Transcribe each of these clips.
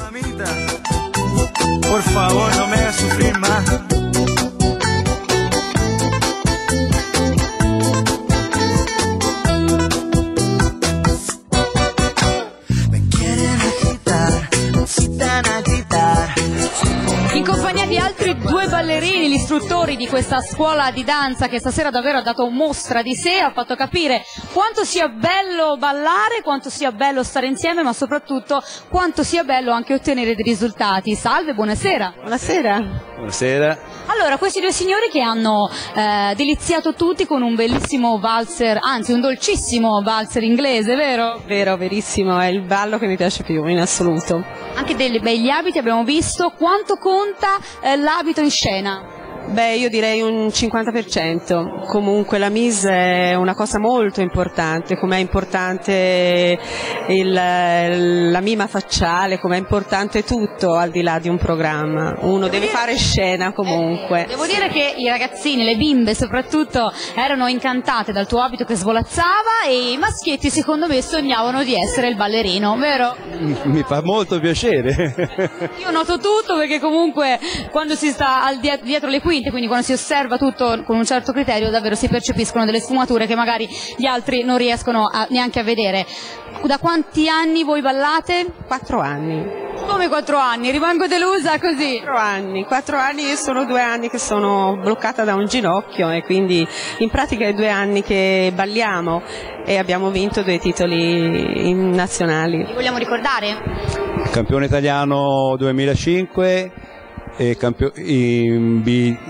Mamita, por favor, no me hagas sufrir más. In compagnia di altri due ballerini, gli istruttori di questa scuola di danza che stasera davvero ha dato mostra di sé, ha fatto capire quanto sia bello ballare, quanto sia bello stare insieme, ma soprattutto quanto sia bello anche ottenere dei risultati. Salve, buonasera. Buonasera. Buonasera. Allora, questi due signori che hanno deliziato tutti con un bellissimo valzer, anzi un dolcissimo valzer inglese, vero? Vero, verissimo, è il ballo che mi piace più in assoluto. Anche dei begli abiti abbiamo visto. Quanto conta l'abito in scena? Beh, io direi un 50%. Comunque la mise è una cosa molto importante, com'è importante la mima facciale, com'è importante tutto al di là di un programma. Uno deve fare scena comunque. Devo dire che i ragazzini, le bimbe soprattutto, erano incantate dal tuo abito che svolazzava e i maschietti secondo me sognavano di essere il ballerino, vero? Mi fa molto piacere. Io noto tutto perché comunque quando si sta dietro le quinte, quindi quando si osserva tutto con un certo criterio, davvero si percepiscono delle sfumature che magari gli altri non riescono neanche a vedere. Da quanti anni voi ballate? 4 anni. Come 4 anni? Rimango delusa così. 4 anni e sono 2 anni che sono bloccata da un ginocchio e quindi in pratica è 2 anni che balliamo e abbiamo vinto 2 titoli nazionali. Li vogliamo ricordare? Campione italiano 2005 e in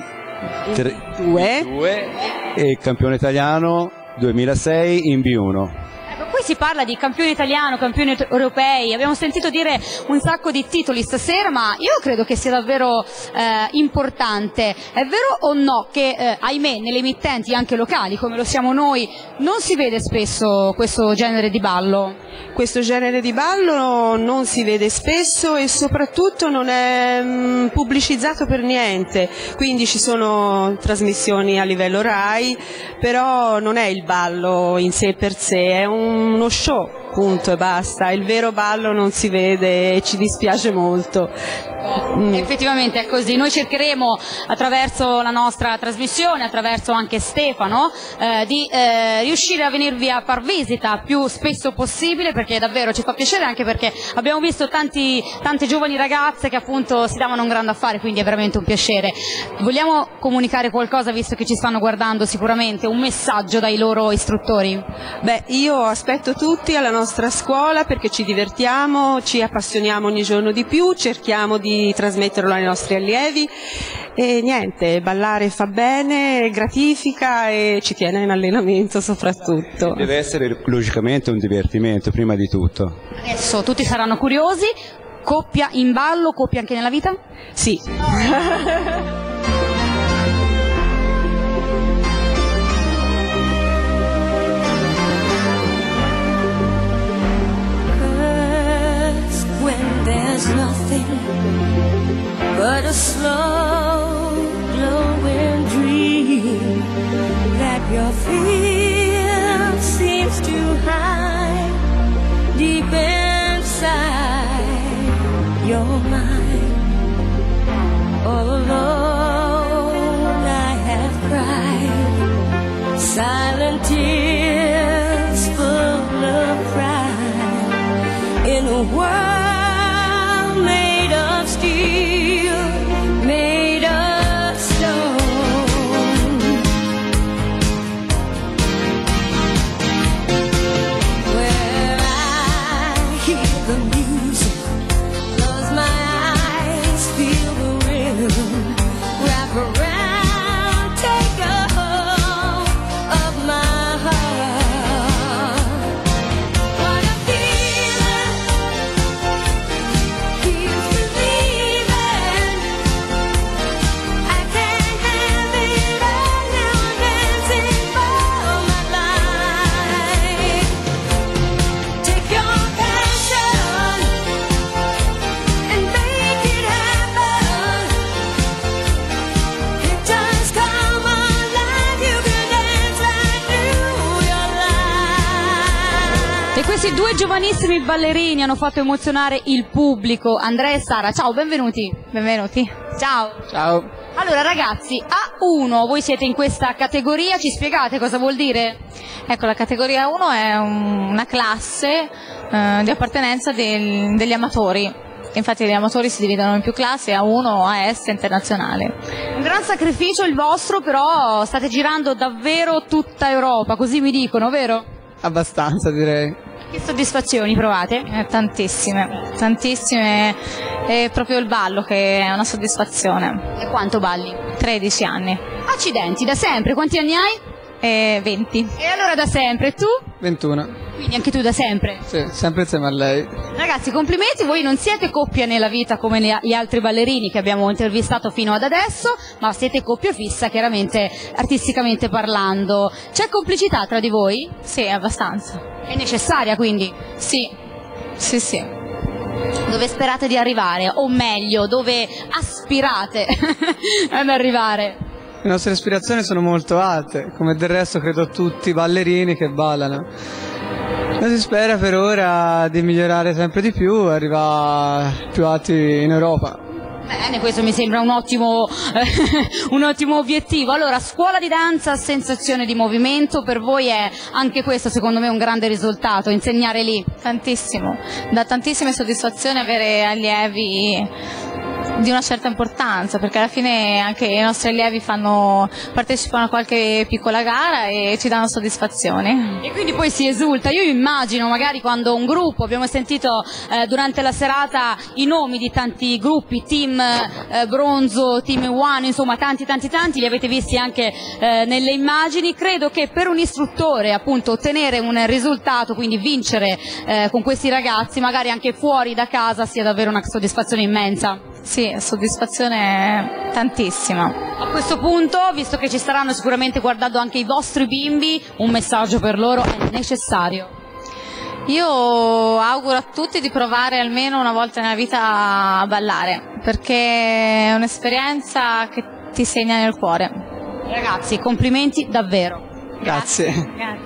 B2 e campione italiano 2006 in B1. Qui si parla di campione italiano, campioni europei, abbiamo sentito dire un sacco di titoli stasera, ma io credo che sia davvero importante. È vero o no che, ahimè, nelle emittenti anche locali, come lo siamo noi, non si vede spesso questo genere di ballo? Questo genere di ballo non si vede spesso e soprattutto non è pubblicizzato per niente, quindi ci sono trasmissioni a livello RAI, però non è il ballo in sé per sé, è uno show, punto e basta. Il vero ballo non si vede e ci dispiace molto. Effettivamente è così. Noi cercheremo attraverso la nostra trasmissione, attraverso anche Stefano, di riuscire a venirvi a far visita più spesso possibile, perché davvero ci fa piacere, anche perché abbiamo visto tante giovani ragazze che appunto si davano un grande affare, quindi è veramente un piacere. Vogliamo comunicare qualcosa, visto che ci stanno guardando sicuramente, un messaggio dai loro istruttori? Beh, io aspetto tutti alla nostra scuola perché ci divertiamo, ci appassioniamo ogni giorno di più, cerchiamo di trasmetterlo ai nostri allievi e niente, ballare fa bene, gratifica e ci tiene in allenamento soprattutto. Deve essere logicamente un divertimento prima di tutto. Adesso tutti saranno curiosi, coppia in ballo, coppia anche nella vita? Sì. There's nothing but a slow glowing dream that your fear seems to hide deep inside your mind. All alone I have cried silent tears full of pride in a world made of steel, made of stone. Where I hear the music, close my eyes, feel the rhythm, wrap around, take a hold of giovanissimi ballerini hanno fatto emozionare il pubblico. Andrea e Sara, ciao, benvenuti. Benvenuti. Ciao. Ciao. Allora ragazzi, A1, voi siete in questa categoria, ci spiegate cosa vuol dire? Ecco, la categoria 1 è una classe di appartenenza degli amatori. Infatti gli amatori si dividono in più classi, A1, AS, internazionale. Un gran sacrificio il vostro, però state girando davvero tutta Europa, così mi dicono, vero? Abbastanza, direi. Che soddisfazioni provate? Tantissime, tantissime. È proprio il ballo che è una soddisfazione. E quanto balli? 13 anni. Accidenti, da sempre, quanti anni hai? 20. E allora da sempre, tu? 21. Quindi anche tu da sempre? Sì, sempre insieme a lei. Ragazzi, complimenti, voi non siete coppia nella vita come gli altri ballerini che abbiamo intervistato fino ad adesso, ma siete coppia fissa, chiaramente, artisticamente parlando. C'è complicità tra di voi? Sì, abbastanza. È necessaria quindi? Sì, sì, sì. Dove sperate di arrivare? O meglio, dove aspirate ad arrivare? Le nostre aspirazioni sono molto alte, come del resto credo tutti i ballerini che ballano. E si spera per ora di migliorare sempre di più, arrivare più alti in Europa. Bene, questo mi sembra un ottimo obiettivo. Allora, scuola di danza, sensazione di movimento, per voi è anche questo secondo me un grande risultato, insegnare lì? Tantissimo, dà tantissime soddisfazioni avere allievi di una certa importanza, perché alla fine anche i nostri allievi partecipano a qualche piccola gara e ci danno soddisfazioni. E quindi poi si esulta. Io immagino magari quando un gruppo, abbiamo sentito durante la serata i nomi di tanti gruppi, team bronzo, team one, insomma tanti, li avete visti anche nelle immagini. Credo che per un istruttore appunto ottenere un risultato, quindi vincere con questi ragazzi magari anche fuori da casa, sia davvero una soddisfazione immensa. Sì, soddisfazione tantissima. A questo punto, visto che ci staranno sicuramente guardando anche i vostri bimbi, un messaggio per loro è necessario. Io auguro a tutti di provare almeno una volta nella vita a ballare, perché è un'esperienza che ti segna nel cuore. Ragazzi, complimenti davvero. Grazie. Grazie.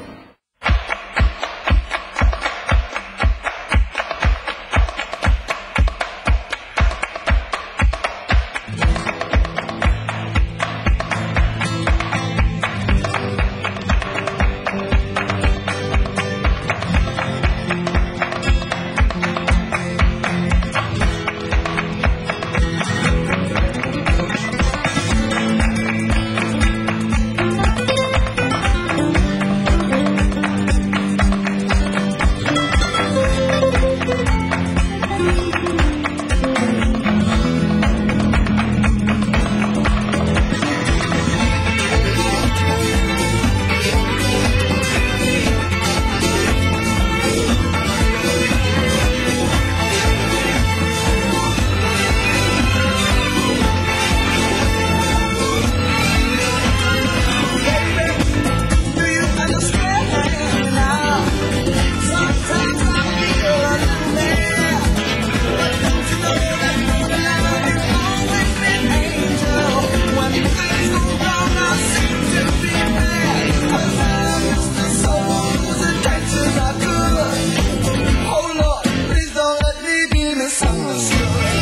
Oh Lord, please don't let me be misunderstood.